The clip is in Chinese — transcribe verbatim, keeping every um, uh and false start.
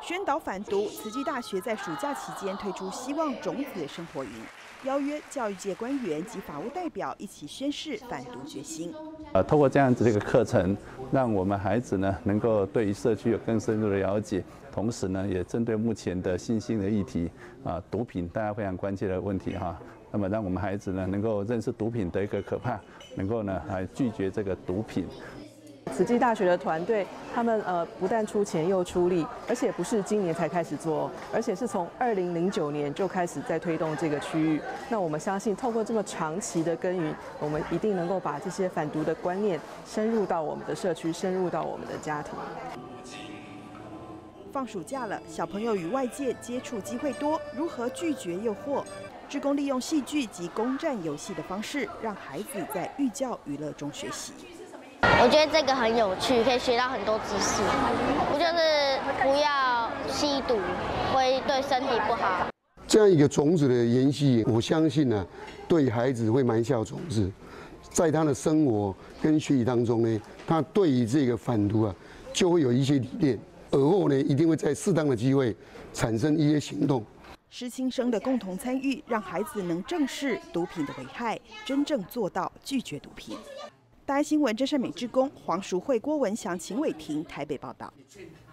宣导反毒，慈济大学在暑假期间推出希望种子生活营，邀约教育界官员及法务代表一起宣誓反毒决心。 呃，透过这样子的一个课程，让我们孩子呢能够对于社区有更深入的了解，同时呢也针对目前的新兴的议题啊，毒品大家非常关切的问题哈，那么让我们孩子呢能够认识毒品的一个可怕，能够呢来拒绝这个毒品。 慈济大学的团队，他们呃不但出钱又出力，而且不是今年才开始做，而且是从二零零九年就开始在推动这个区域。那我们相信，透过这么长期的耕耘，我们一定能够把这些反毒的观念深入到我们的社区，深入到我们的家庭。 放暑假了，小朋友与外界接触机会多，如何拒绝诱惑？志工利用戏剧及公战游戏的方式，让孩子在寓教于乐中学习。 我觉得这个很有趣，可以学到很多知识。不就是不要吸毒，会对身体不好。 这样一个种子的延续，我相信呢、啊，对孩子会埋下种子，在他的生活跟学习当中呢，他对于这个反毒啊，就会有一些理念，而后呢，一定会在适当的机会产生一些行动。 师青生的共同参与，让孩子能正视毒品的危害，真正做到拒绝毒品。大爱新闻真善美志工黄淑慧、郭文祥、秦伟婷台北报道。